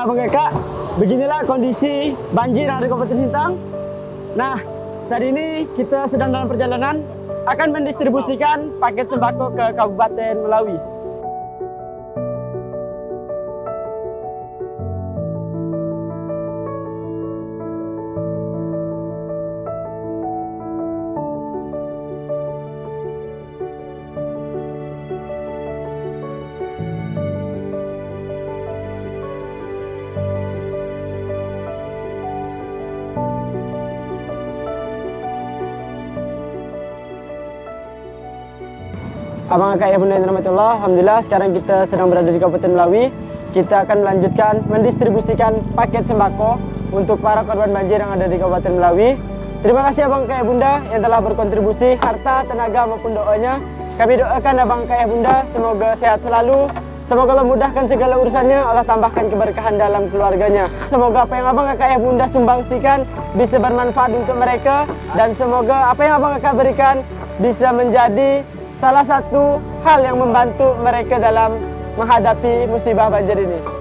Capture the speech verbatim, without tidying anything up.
bunda, abang kakak, beginilah kondisi banjir yang ada di Kabupaten Sintang. Nah, saat ini kita sedang dalam perjalanan akan mendistribusikan paket sembako ke Kabupaten Melawi. Abang kakak ya bunda yang dirahmati Allah, alhamdulillah sekarang kita sedang berada di Kabupaten Melawi. Kita akan melanjutkan mendistribusikan paket sembako untuk para korban banjir yang ada di Kabupaten Melawi. Terima kasih abang kakak ya bunda yang telah berkontribusi harta, tenaga maupun doanya. Kami doakan abang kakak ya bunda semoga sehat selalu. Semoga Allah mudahkan segala urusannya, Allah tambahkan keberkahan dalam keluarganya. Semoga apa yang abang kakak ya bunda sumbangsikan bisa bermanfaat untuk mereka. Dan semoga apa yang abang kakak berikan bisa menjadi salah satu hal yang membantu mereka dalam menghadapi musibah banjir ini.